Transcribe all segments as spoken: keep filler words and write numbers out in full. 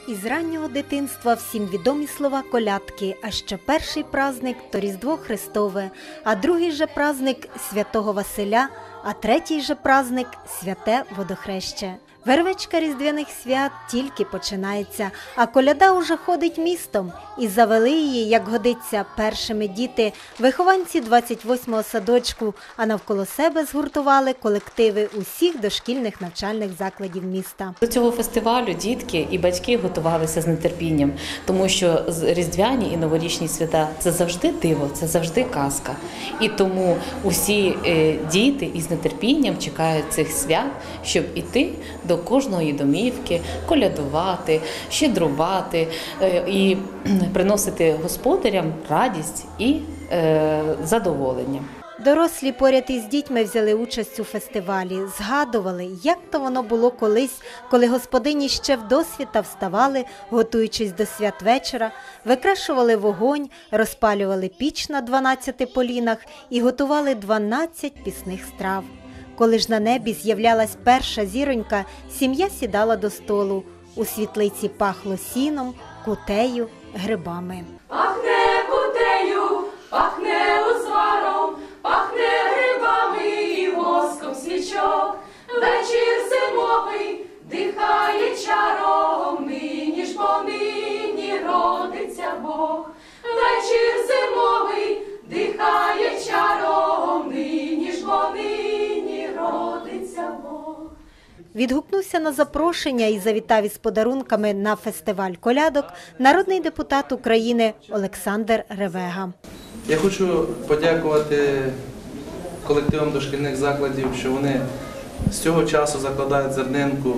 Із раннього дитинства всім відомі слова колядки, а ще перший праздник – то Різдво Христове, а другий же праздник – Святого Василя, а третій же праздник – Святе Водохреще. Вервечка різдвяних свят тільки починається, а коляда уже ходить містом. І завели її, як годиться, першими діти, вихованці двадцять восьмого садочку, а навколо себе згуртували колективи усіх дошкільних навчальних закладів міста. До цього фестивалю дітки і батьки готувалися з нетерпінням, тому що різдвяні і новорічні свята – це завжди диво, це завжди казка. І тому усі діти із нетерпінням чекають цих свят, щоб іти до кожної домівки, колядувати, щедрувати і приносити господарям радість і е, задоволення. Дорослі поряд із дітьми взяли участь у фестивалі, згадували, як то воно було колись, коли господині ще вдосвіта вставали, готуючись до святвечора, викрашували вогонь, розпалювали піч на дванадцяти полінах і готували дванадцять пісних страв. Коли ж на небі з'являлась перша зіронька, сім'я сідала до столу. У світлиці пахло сіном, кутею, грибами. Пахне кутею, пахне узваром, пахне грибами і воском свічок. Вечір зимовий дихає чаром, нині ж бо нині родиться Бог. Вечір зимовий дихає чаром, нині ж бо нині родиться Бог. Відгукнувся на запрошення і завітав із подарунками на фестиваль колядок народний депутат України Олександр Ревега. Я хочу подякувати колективам дошкільних закладів, що вони з цього часу закладають зернинку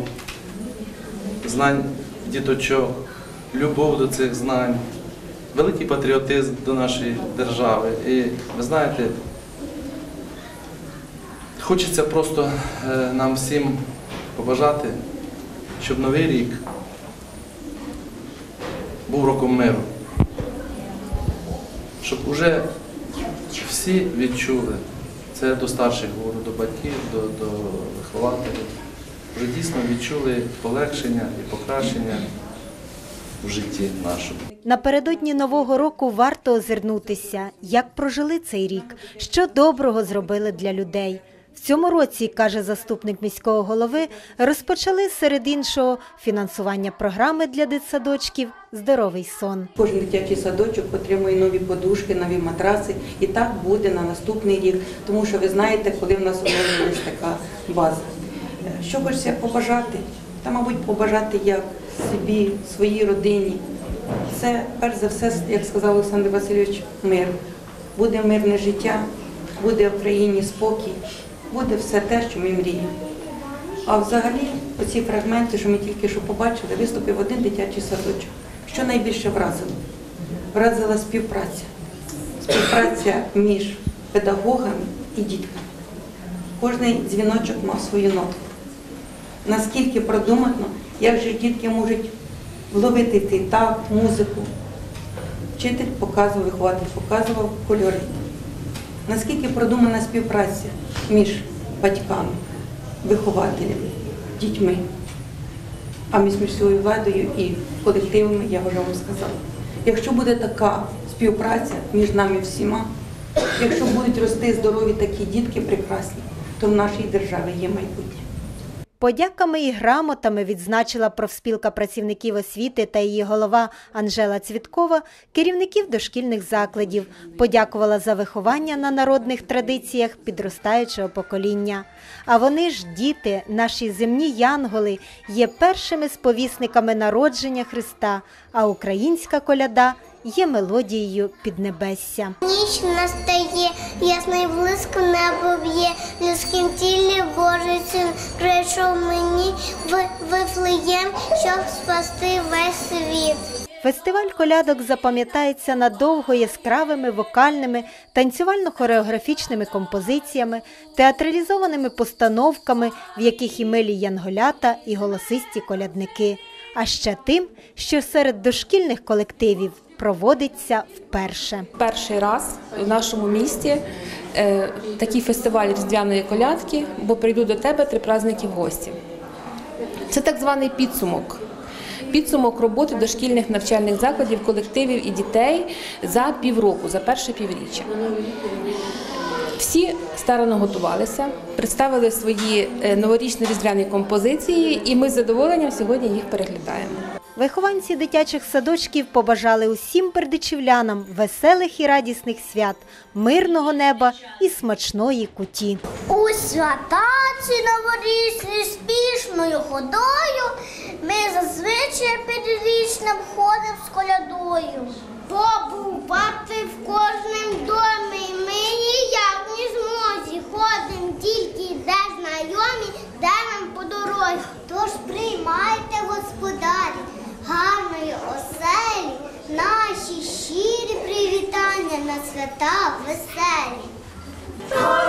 знань діточок, любов до цих знань, великий патріотизм до нашої держави. І ви знаєте, хочеться просто нам всім побажати, щоб Новий рік був роком миру, щоб уже всі відчули, це до старших говорю, до батьків, до, до вихователів, вже дійсно відчули полегшення і покращення в житті нашому. Напередодні Нового року варто озирнутися, як прожили цей рік, що доброго зробили для людей. В цьому році, каже заступник міського голови, розпочали серед іншого фінансування програми для дитсадочків «Здоровий сон». Кожен дитячий садочок отримує нові подушки, нові матраси, і так буде на наступний рік, тому що ви знаєте, коли в нас оновлюється така база. Що хочеться побажати? Та, мабуть, побажати як собі, своїй родині. Це, перш за все, як сказав Олександр Васильович, мир. Буде мирне життя, буде в країні спокій. Буде все те, що ми мріємо. А взагалі, оці фрагменти, що ми тільки що побачили, виступив один дитячий садочок. Що найбільше вразило? Вразила співпраця. Співпраця між педагогами і дітками. Кожний дзвіночок мав свою нотку. Наскільки продумано, як же дітки можуть вловити так, музику. Вчитель показував, вихователь показував кольори. Наскільки продумана співпраця між батьками, вихователями, дітьми, а між міською владою і колективами, я вже вам сказала. Якщо буде така співпраця між нами всіма, якщо будуть рости здорові такі дітки прекрасні, то в нашій державі є майбутнє. Подяками і грамотами відзначила профспілка працівників освіти та її голова Анжела Цвіткова керівників дошкільних закладів, подякувала за виховання на народних традиціях підростаючого покоління. А вони ж, діти, наші земні янголи, є першими сповісниками народження Христа, а українська коляда є мелодією Піднебесся. Ніч настає, ясний блиск небо б'є, в людськім тілі Божий син прийшов мені в Вифлеєм, щоб спасти весь світ. Фестиваль колядок запам'ятається надовго яскравими вокальними, танцювально-хореографічними композиціями, театралізованими постановками, в яких і милі янголята, і голосисті колядники. А ще тим, що серед дошкільних колективів проводиться вперше. Перший раз в нашому місті е, такий фестиваль різдвяної колядки, бо прийду до тебе три праздники в гості. Це так званий підсумок підсумок роботи дошкільних навчальних закладів, колективів і дітей за півроку, за перше півріччя. Всі старанно готувалися, представили свої новорічні різдвяні композиції, і ми з задоволенням сьогодні їх переглядаємо. Вихованці дитячих садочків побажали усім бердичівлянам веселих і радісних свят, мирного неба і смачної куті. У свята ці новорічні спішною ходою ми зазвичай періодично ходимо з колядою. Побувати в кожному домі ми ніяк не змозі, ходимо тільки де знайомі, де нам по дорозі. Тож приймайте, господарі, гарної оселі, наші щирі привітання на свята веселі.